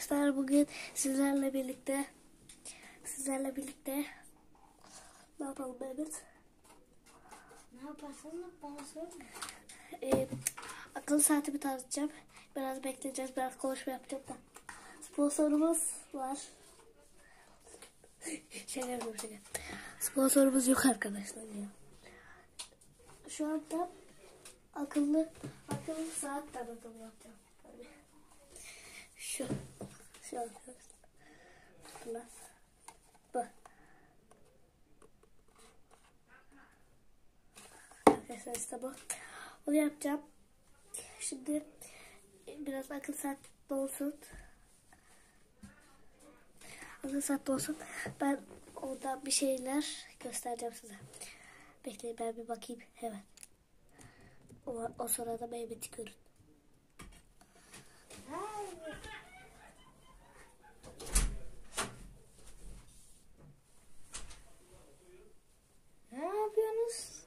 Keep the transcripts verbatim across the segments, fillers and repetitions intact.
arkadaşlar, bugün sizlerle birlikte sizlerle birlikte ne yapalım Mehmet? Ne yaparsın bana söyle. Ee, akıllı saatimi tanıtacağım. Biraz bekleyeceğiz, biraz konuşma yapacağım da. Sponsorumuz var. Şaka yapıyorum, şaka. Sponsorumuz yok arkadaşlar ya. Şu anda akıllı akıllı saat tanıtımı yapacağım. Tabii. Şu şu arkadaşlar. Hatırlar. Bu. Arkadaşlar işte bu. Onu yapacağım. Şimdi biraz akıllı saat dolsun. Akıllı saat dolsun. Ben orada bir şeyler göstereceğim size. Bekleyin, ben bir bakayım hemen. O, o sırada Mehmet'i görün. Ne yapıyorsunuz?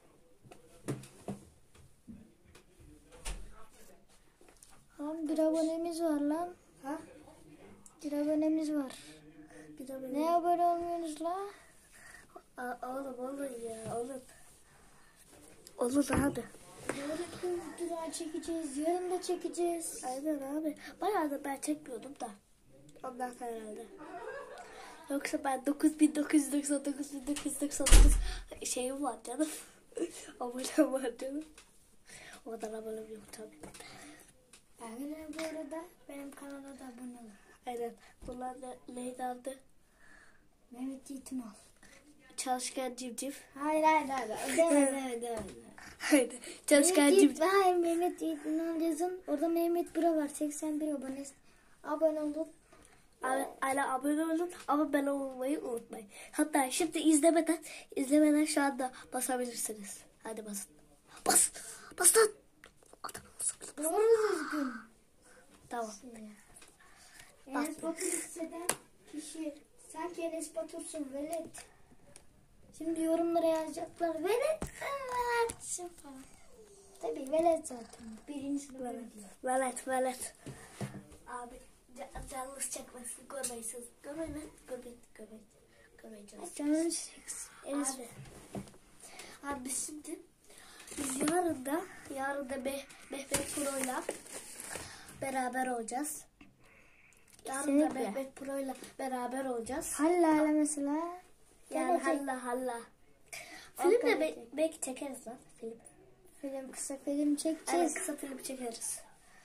Lan bir abonemiz var lan. Ha? Bir abonemiz var. Bir de Ne abone olmuyorsunuz la? Aa, oğlum olur ya oğlum. Olur abi. Yarın videolar çekeceğiz. Yarın da çekeceğiz. Aynen abi. Bayağı da ben çekmiyordum da. Ondan sonra herhalde. Yoksa ben dokuz bin dokuz yüz doksan dokuz bin dokuz yüz doksan dokuz şeyim var canım. Abonem var canım. O kadar abonem yok tabii. Arkadaşlar bu arada benim kanala da abone olun. Aynen. Bunlar da neydi adı? Mehmet Yiğit'in ol. Çalışkan civciv. Hayır hayır hayır. Deme deme deme. Aynen. Çalışkan Mehmet Yiğit, civciv. hayır Mehmet Yiğit'in ol yazın. Orada Mehmet Bura var. seksen bir abone. Abone olun. Hala abone olun ama ben olmayı unutmayın. Hatta şimdi izlemeden izlemeden şu anda basabilirsiniz. Hadi basın. Bas. Bas lan. Adam olsun. Doğru düzgün. Tamam. Enes Batur hisseden kişi sanki Enes Batur'sun velet. Şimdi yorumlara yazacaklar velet veletsin falan. Tabii velet zaten. Birinci sınıf Velet. diyor. Velet. Velet. Abi ca- canınız çekmesin. Görmeyin. Görmeyin. Görmeyin. Görmeyin. Görmeyin canınız. Canınız Enes Abi. Abi biz şimdi biz yarın da yarın da Meh- Mehmet Pro'yla beraber olacağız. Yarın da Kesinlikle. Mehmet Pro'yla beraber olacağız. Hallala mesela. Yani Gelecek. halla halla. O Film de gelecek. be- belki çekeriz lan. Film. Film kısa film Aynen, çekeceğiz. kısa film çekeriz.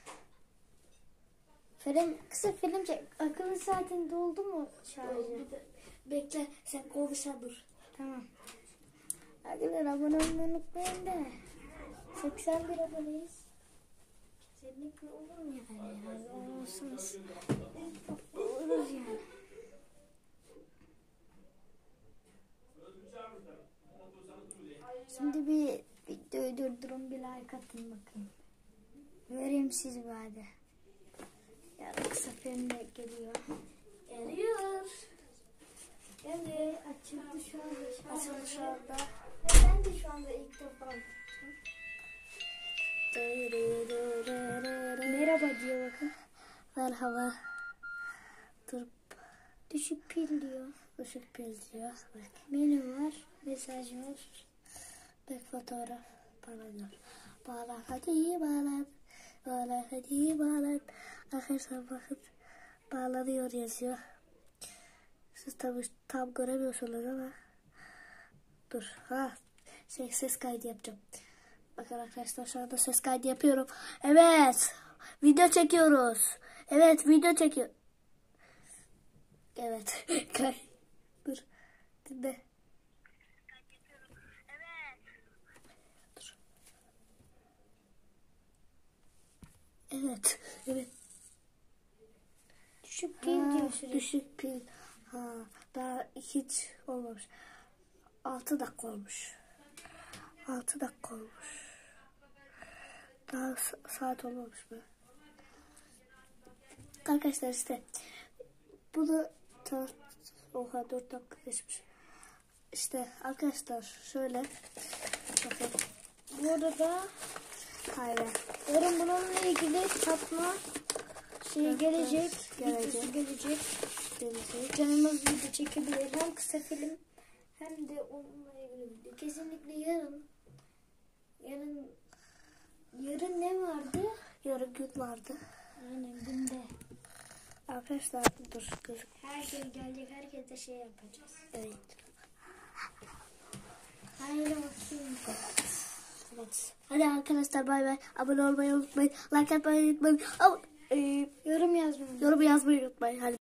Film kısa film çek. Akıllı saatin doldu mu şarjı? Bir de- Bekle, sen konuşan dur. Tamam. Arkadaşlar abone olmayı unutmayın da. seksen bir aboneyiz. Kesinlikle olur mu yani? Yani olursunuz. Oluruz yani. Şimdi bir videoyu durdurun, bir like atın bakayım. Göreyim sizi bu hadi. Yarın kısa film de geliyor. Geliyor. Evet, açıldı şu anda. Açıldı şu anda. Ve ben de şu anda ilk defa açtım. Merhaba diyor bakın. Merhaba. Dur. Düşük pil diyor. Işık pil diyor. Bak. Menü var. Mesaj var. Bir fotoğraf. Bana diyor. Bağla hadi bağlan. Bağla hadi bağlan. Arkadaşlar bakın. Bağlanıyor yazıyor. Siz tabi tam göremiyorsunuz ama. Dur. Ha. Şey, ses kaydı yapacağım. Bakın arkadaşlar, şu anda ses kaydı yapıyorum. Evet. Video çekiyoruz. Evet, video çekiyor. Evet. Kay. Dur. Dinle. Dur. Evet. Evet. Düşük pil Ha, diyor sürekli. düşük pil. Ha, daha hiç olmamış. Altı dakika olmuş. Altı dakika olmuş. Daha sa- saat olmamış mı? Arkadaşlar işte bunu ta oha dört dakika geçmiş. İşte arkadaşlar şöyle bakın. Bu arada Aynen. yarın bununla ilgili satma Şey gelecek. Gelecek. Videosu gelecek. Gelecek. Canımız video çekebilir. Hem kısa film hem de onunla ilgili video. Kesinlikle yarın. Yarın yarın ne vardı? Yarın gün vardı. Aynen günde. Arkadaşlar dur gözük. Herkes gelecek. Herkese şey yapacağız. Evet. Haydi bakayım. Evet. Hadi arkadaşlar bay bay. Abone olmayı unutmayın. Like atmayı unutmayın. Ama, e, Yorum yazmayı. yorum yazmayı unutmayın. Hadi.